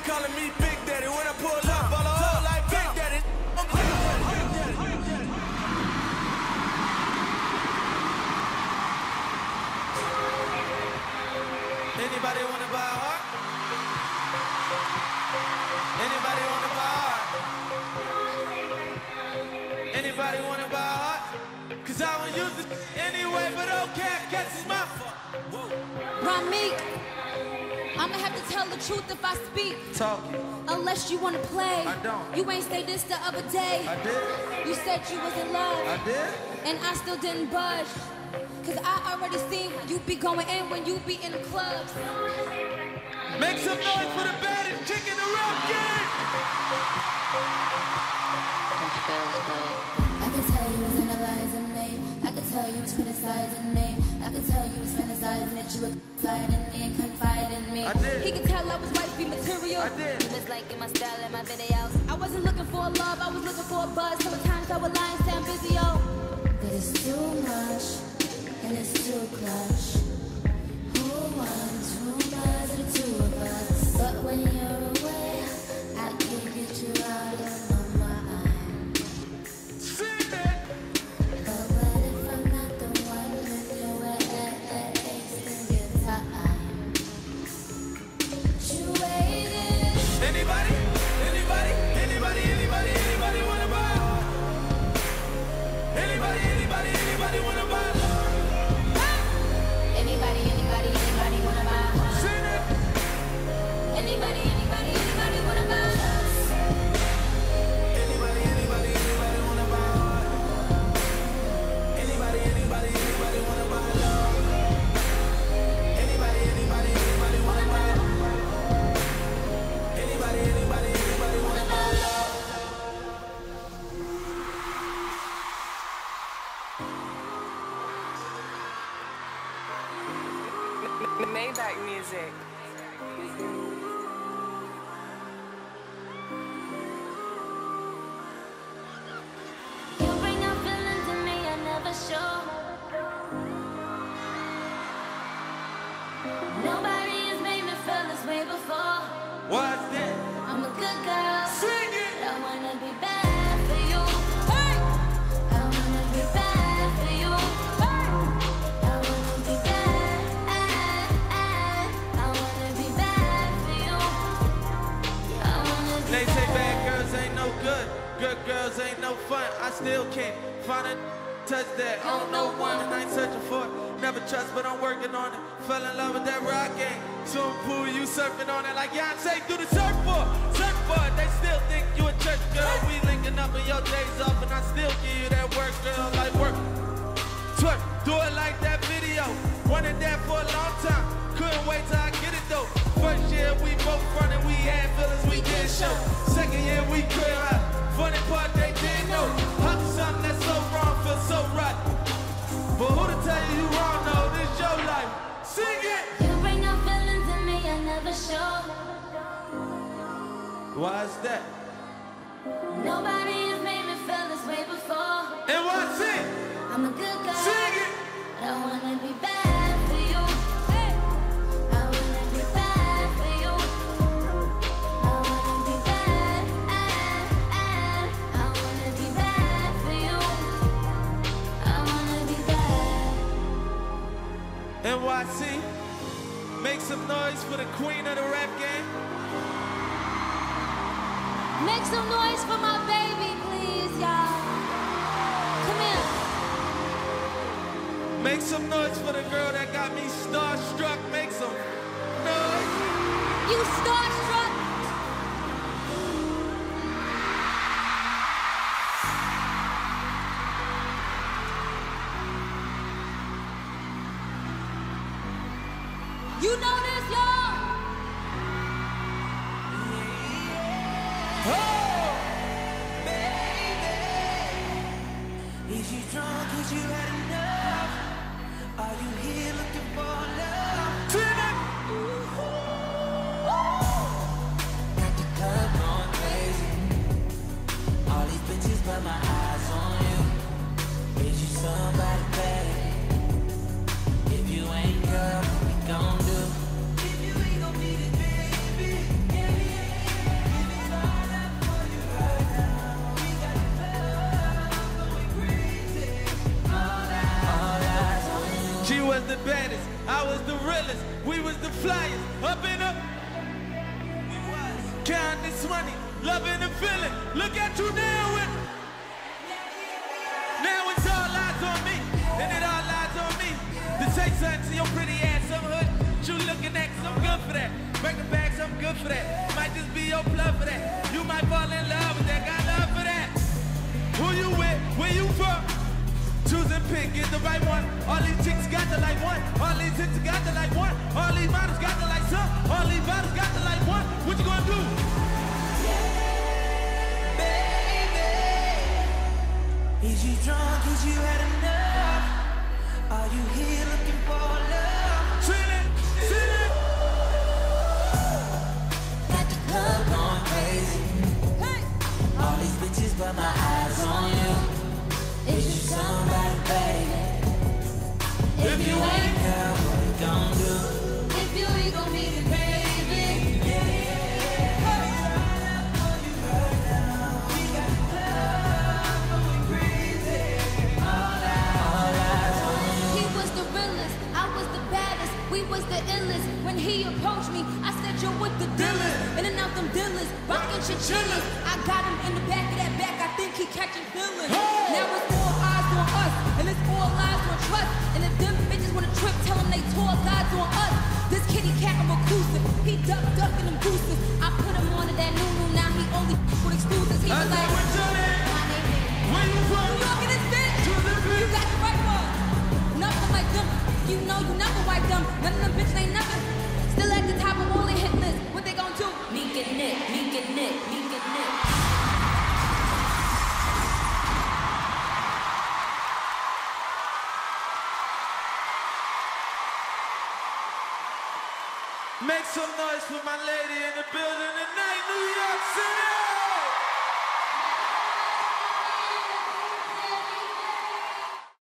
calling me Big Daddy. When I pull up, all the hoes like Big Daddy. I'm Big Daddy. Anybody wanna buy a heart? Anybody wanna buy a heart? Anybody wanna buy a heart? Cause I don't use it anyway, but okay, I guess it's my fault. Ramik, I'ma have to tell the truth if I speak. Talking. Unless you wanna play. I don't. You ain't say this the other day. I did. You said you was in love. I did. And I still didn't budge. Cause I already seen how you be going in when you be in the clubs. Make some noise for the baddest chick in the rap game. I can tell you was analyzing me. I can tell you was criticizing me. I can tell you was fantasizing that you were sliding me and confiding me. I did. He could tell I was wifey material. I did. You was liking my style and my videos. I wasn't looking for love, I was looking for a buzz. Sometimes I would lie and sound busy, yo. But it's too much and it's too clutch. Who wants, who does the two of us? But when you're away, I can't get you out of my mind. Sing it. But what if I'm not the one with you at that wasting your time? You waited. Anybody? Anybody? Anybody? Anybody? Anybody wanna buy? Anybody? Anybody? Anybody wanna buy? Anybody, anybody, anybody wanna buy? Sing it. Anybody, anybody, anybody wanna buy? Anybody? Anybody? Anybody wanna buy? Anybody? Anybody? Anybody wanna buy love? Anybody? Anybody? Anybody wanna buy? Anybody? Anybody? Anybody wanna buy love? Maybach music. You bring out feelings in me I never show. Nobody has made me feel this way before. What's that? I'm a good girl. Sing it. I wanna be bad for you. Hey! I wanna be bad for you. Hey! I wanna be bad. I wanna be bad for you. I wanna be They say bad girls ain't no good, good girls ain't no fun. I still can't find a touch that on no one, and I ain't searching for it. Never trust, but I'm working on it. Fell in love with that rock game. Swimming pool, you surfing on it like Beyonce through the surfboard. Surfboard, they still think you a church girl. We linking up in your days off, and I still give you that work, girl, like work. Twerk, do it like that video. Running that for a long time. Couldn't wait till I get it though. First year we both running, we had feelings we didn't show. Second year we clear out. Funny part they didn't know. How can something that's so wrong feel so right? But who to tell you wrong? No, this your life. Sing it. You bring out feelings in me I never show. Why is that? Nobody has made me feel this way before. And what's it? I'm a good girl. Sing it. But I wanna be bad for you. Hey. I wanna be bad for you. I wanna be bad. I wanna be bad for you. I wanna be bad. NYC, make some noise for the queen of the rap game. Make some noise for my baby, please, y'all. Come here. Make some noise for the girl that got me starstruck. Make some noise. You starstruck? You know this, y'all? Oh, baby, is you drunk? Is you had enough? Are you here looking for love? tonight. Got the club going crazy. All these bitches, but my eyes on you. Is you somebody bad? If you ain't, girl, what we gon' do? If you ain't gon' beat it, baby, Count this money, loving and feeling. Look at you now with. Now it's all eyes on me, and it all lies on me. To say something to your pretty ass, some hood. You looking at, cause I'm good for that. Bring the bags, I'm good for that. Might just be your blood for that. You might fall in love with that, got love for that. Who you with, where you from? Choose and pick, get the right one. All these chicks got the like one. All these hits got the like one. All these models got the like some. All these bottles got the like one. What you gonna do? Is you drunk? Is you had enough? Are you here looking for love? Sing it, sing it. Got the club going crazy. Hey. All these bitches, but my eyes on you. Is you somebody, baby? If you ain't, girl, what you gon' do? If you ain't gon' meet it, baby. He was the realest, I was the baddest, we was the illest. When he approached me, I said, yo, what the deal is? In and out them dealers, rockin' chinchillas. I got him in the back of that back, I think he catching feelings. Now it's all eyes on us, and it's all lies on trust. And if them bitches wanna trip, tell them they tore God's on us. This kitty cat, I'm reclusive, he ducking them gooses. I put him on to that new, now he only with exclusives. He was like, What's your name? Where you from? New York in this bitch, you got the right one. Nothing like them, you know you never wipe them. None of them bitches ain't nothing. Still at the top of all they hit list. What they gon' do? Me get Nick, me get Nick, me get Nick. Make some noise for my lady in the building tonight, New York City!